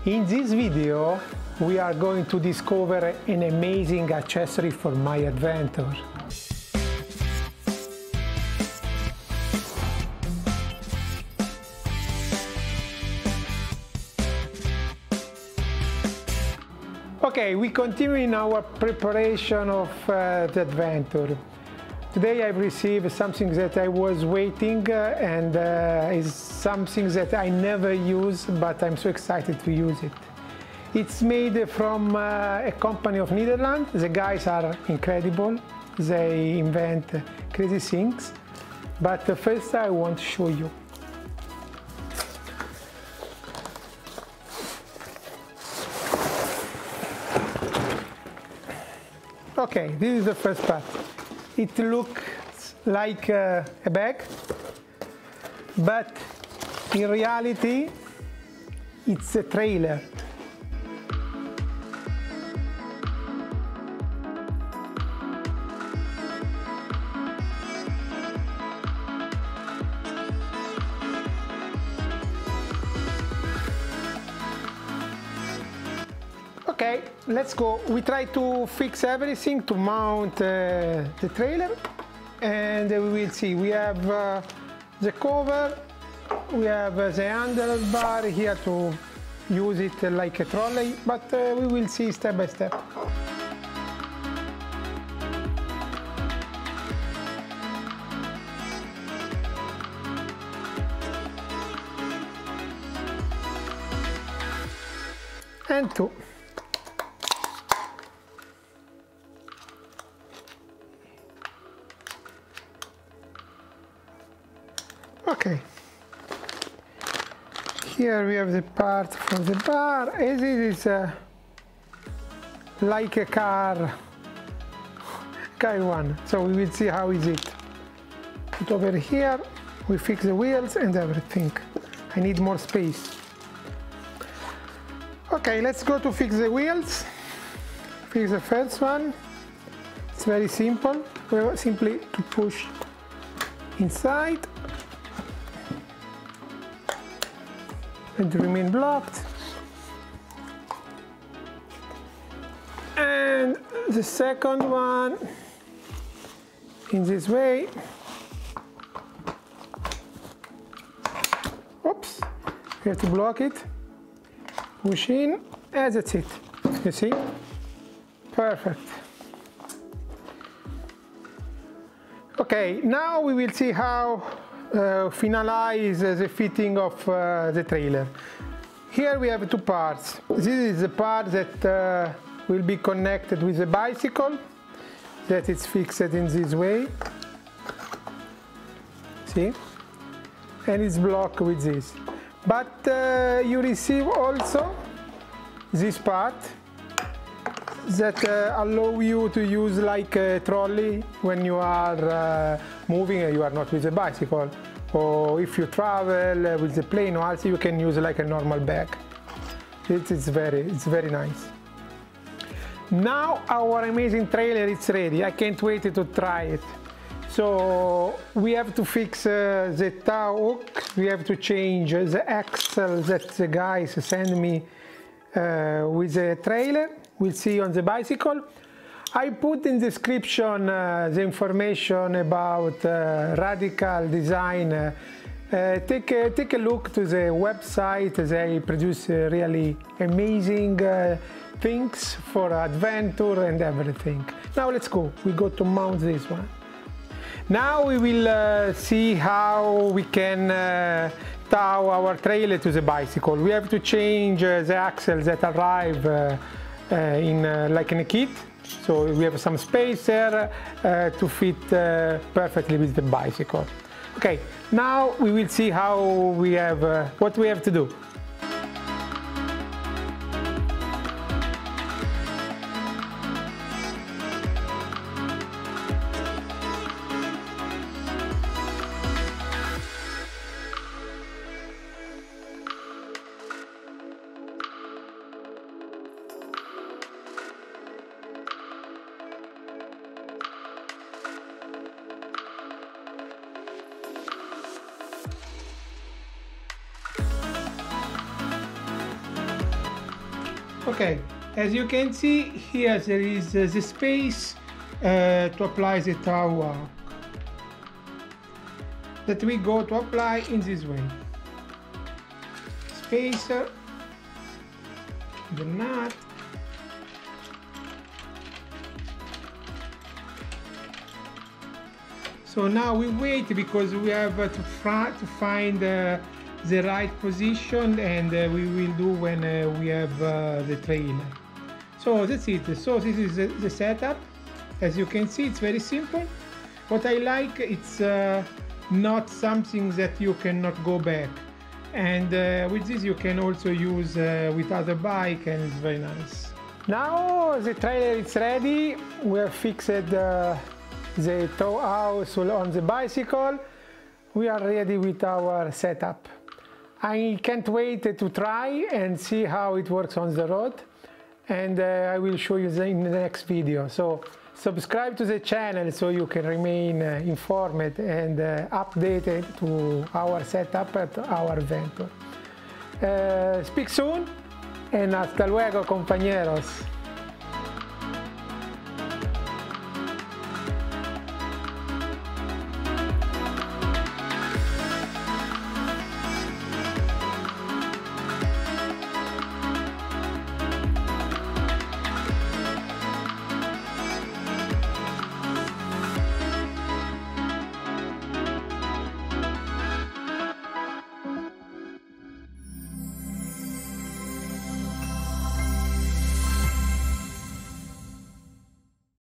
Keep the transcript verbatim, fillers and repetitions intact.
In this video, we are going to discover an amazing accessory for my adventure. Okay, we continue in our preparation of uh, the adventure. Today I've received something that I was waiting uh, and uh, is something that I never use, but I'm so excited to use it. It's made from uh, a company of Netherlands. The guys are incredible. They invent crazy things. But uh, first I want to show you. Okay, this is the first part. It looks like uh, a bag, but in reality, it's a trailer. Okay, let's go. We try to fix everything to mount uh, the trailer, and we will see. We have uh, the cover, we have uh, the handlebar here to use it uh, like a trolley, but uh, we will see step by step. And two. Okay, here we have the part from the bar, and this is uh, like a car, car one, so we will see how is it. Put over here, we fix the wheels and everything. I need more space. Okay, let's go to fix the wheels. Fix the first one. It's very simple, we have simply to push inside and remain blocked. And the second one in this way. Oops, we have to block it. Push in, and that's it. You see? Perfect. Okay, now we will see how Uh, finalize uh, the fitting of uh, the trailer. Here we have two parts. This is the part that uh, will be connected with the bicycle, that is fixed in this way. See? And it's blocked with this. But uh, you receive also this part that uh, allow you to use like a trolley when you are uh, moving and you are not with a bicycle, or if you travel uh, with the plane, or also you can use like a normal bag. It is very, it's very nice. Now our amazing trailer is ready. I can't wait to try it. So we have to fix uh, the tow hook. We have to change the axle that the guys send me uh, with the trailer. We'll see on the bicycle. I put in the description uh, the information about uh, Radical Design. Uh, uh, take, a, take a look to the website. They produce uh, really amazing uh, things for adventure and everything. Now let's go. We go to mount this one. Now we will uh, see how we can uh, tow our trailer to the bicycle. We have to change uh, the axles that arrive uh, Uh, in uh, like in a kit, so we have some space there uh, to fit uh, perfectly with the bicycle. Okay, now we will see how we have uh, what we have to do. Okay, as you can see here, there is uh, the space uh, to apply the tower that we go to apply in this way. Spacer, the nut, so now we wait because we have uh, to, to find uh, the right position, and uh, we will do when uh, we have uh, the trailer. So that's it. So this is the, the setup. As you can see, it's very simple. What I like, it's uh, not something that you cannot go back, and uh, with this you can also use uh, with other bike, and it's very nice. Now the trailer is ready. We have fixed uh, the tow house on the bicycle. We are ready with our setup. I can't wait to try and see how it works on the road, and uh, I will show you in the next video. So subscribe to the channel so you can remain uh, informed and uh, updated to our setup at our venture. Uh, speak soon, and hasta luego, compañeros.